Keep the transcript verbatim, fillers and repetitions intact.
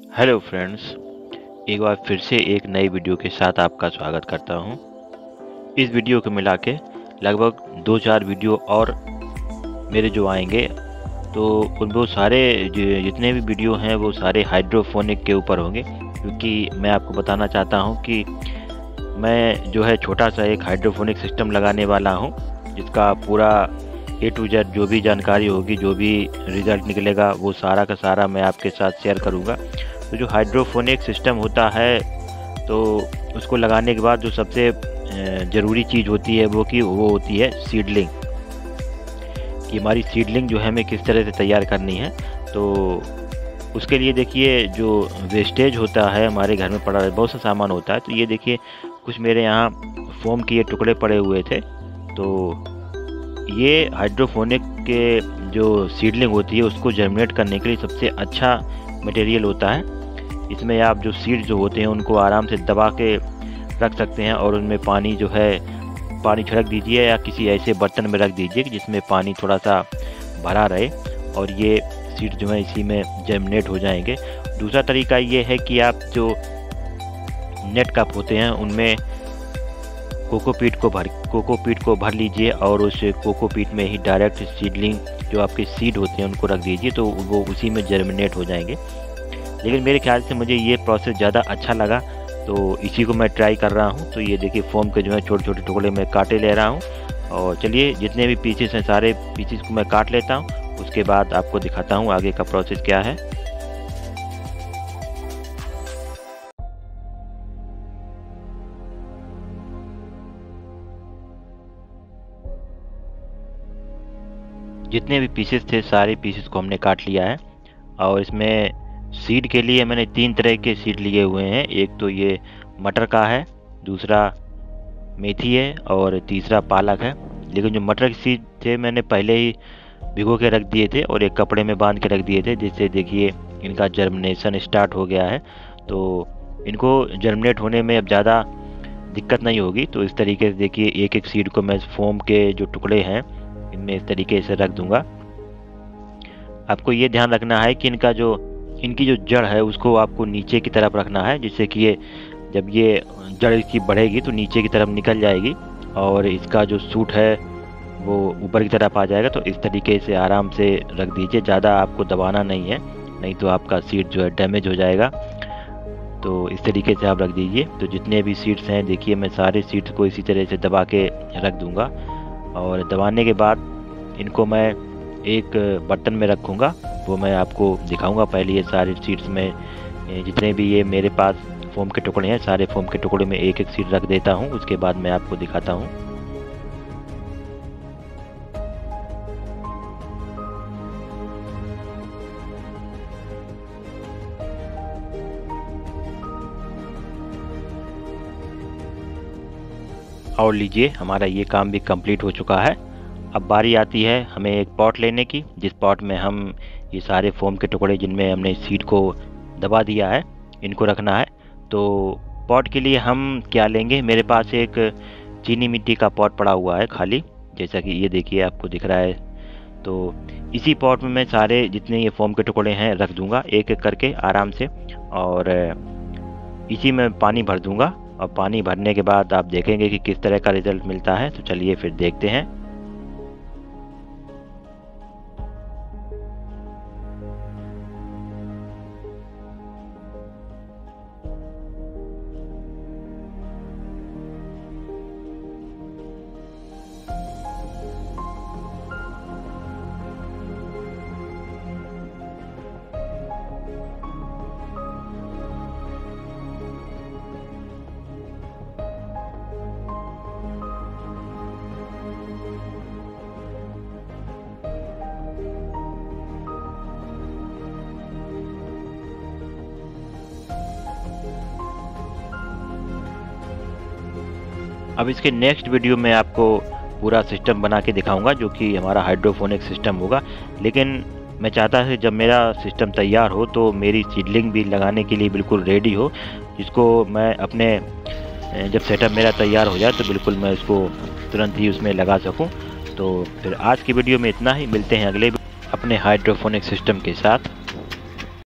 Hello friends, एक बार फिर से एक नई वीडियो के साथ आपका स्वागत करता हूं। इस वीडियो को मिला के लगभग दो चार वीडियो और मेरे जो आएंगे तो उन वो सारे जितने भी वीडियो हैं वो सारे हाइड्रोफोनिक के ऊपर होंगे, क्योंकि मैं आपको बताना चाहता हूं कि मैं जो है छोटा सा एक हाइड्रोफोनिक सिस्टम लगाने वाला हूं, जिसका पूरा ए टू जेड जो भी जानकारी होगी, जो भी रिज़ल्ट निकलेगा, वो सारा का सारा मैं आपके साथ शेयर करूंगा। तो जो हाइड्रोफोनिक सिस्टम होता है तो उसको लगाने के बाद जो सबसे ज़रूरी चीज़ होती है वो कि वो होती है सीडलिंग, कि हमारी सीडलिंग जो है हमें किस तरह से तैयार करनी है। तो उसके लिए देखिए, जो वेस्टेज होता है हमारे घर में पड़ा बहुत सा सामान होता है, तो ये देखिए कुछ मेरे यहाँ फोम के ये टुकड़े पड़े हुए थे। तो ये हाइड्रोफोनिक के जो सीडलिंग होती है उसको जर्मिनेट करने के लिए सबसे अच्छा मटेरियल होता है। इसमें आप जो सीड जो होते हैं उनको आराम से दबा के रख सकते हैं और उनमें पानी जो है पानी छिड़क दीजिए या किसी ऐसे बर्तन में रख दीजिए कि जिसमें पानी थोड़ा सा भरा रहे और ये सीड जो है इसी में जर्मिनेट हो जाएंगे। दूसरा तरीका ये है कि आप जो नेट कप होते हैं उनमें कोकोपीट को भर कोकोपीट को भर लीजिए और उस कोकोपीट में ही डायरेक्ट सीडलिंग जो आपके सीड होते हैं उनको रख दीजिए, तो वो उसी में जर्मिनेट हो जाएंगे। लेकिन मेरे ख्याल से मुझे ये प्रोसेस ज़्यादा अच्छा लगा, तो इसी को मैं ट्राई कर रहा हूँ। तो ये देखिए फोम के जो है छोटे छोटे टुकड़े मैं काटे ले रहा हूँ, और चलिए जितने भी पीसेस हैं सारे पीसेस को मैं काट लेता हूँ, उसके बाद आपको दिखाता हूँ आगे का प्रोसेस क्या है। जितने भी पीसेस थे सारे पीसेस को हमने काट लिया है, और इसमें सीड के लिए मैंने तीन तरह के सीड लिए हुए हैं। एक तो ये मटर का है, दूसरा मेथी है और तीसरा पालक है। लेकिन जो मटर के सीड थे मैंने पहले ही भिगो के रख दिए थे और एक कपड़े में बांध के रख दिए थे, जिससे देखिए इनका जर्मिनेशन स्टार्ट हो गया है। तो इनको जर्मिनेट होने में अब ज़्यादा दिक्कत नहीं होगी। तो इस तरीके से देखिए एक एक सीड को मैं फोम के जो टुकड़े हैं इनमें इस तरीके से रख दूंगा। आपको ये ध्यान रखना है कि इनका जो इनकी जो जड़ है उसको आपको नीचे की तरफ रखना है, जिससे कि ये जब ये जड़ इसकी बढ़ेगी तो नीचे की तरफ निकल जाएगी और इसका जो सूट है वो ऊपर की तरफ आ जाएगा। तो इस तरीके से आराम से रख दीजिए, ज़्यादा आपको दबाना नहीं है, नहीं तो आपका सीड जो है डैमेज हो जाएगा। तो इस तरीके से आप रख दीजिए। तो जितने भी सीड्स हैं देखिए मैं सारे सीड्स को इसी तरह से दबा के रख दूँगा, और दबाने के बाद इनको मैं एक बर्तन में रखूँगा, वो मैं आपको दिखाऊंगा। पहले ये सारे सीड्स में जितने भी ये मेरे पास फोम के टुकड़े हैं सारे फोम के टुकड़े में एक एक सीड रख देता हूँ, उसके बाद मैं आपको दिखाता हूँ। और लीजिए हमारा ये काम भी कंप्लीट हो चुका है। अब बारी आती है हमें एक पॉट लेने की, जिस पॉट में हम ये सारे फोम के टुकड़े जिनमें हमने सीड को दबा दिया है इनको रखना है। तो पॉट के लिए हम क्या लेंगे, मेरे पास एक चीनी मिट्टी का पॉट पड़ा हुआ है खाली, जैसा कि ये देखिए आपको दिख रहा है। तो इसी पॉट में मैं सारे जितने ये फोम के टुकड़े हैं रख दूंगा एक एक करके आराम से, और इसी में पानी भर दूंगा। और पानी भरने के बाद आप देखेंगे कि किस तरह का रिजल्ट मिलता है। तो चलिए फिर देखते हैं। अब इसके नेक्स्ट वीडियो में आपको पूरा सिस्टम बना के दिखाऊंगा, जो कि हमारा हाइड्रोफोनिक सिस्टम होगा। लेकिन मैं चाहता है जब मेरा सिस्टम तैयार हो तो मेरी सीडलिंग भी लगाने के लिए बिल्कुल रेडी हो, जिसको मैं अपने जब सेटअप मेरा तैयार हो जाए तो बिल्कुल मैं उसको तुरंत ही उसमें लगा सकूं। तो फिर आज की वीडियो में इतना ही, मिलते हैं अगले अपने हाइड्रोफोनिक सिस्टम के साथ।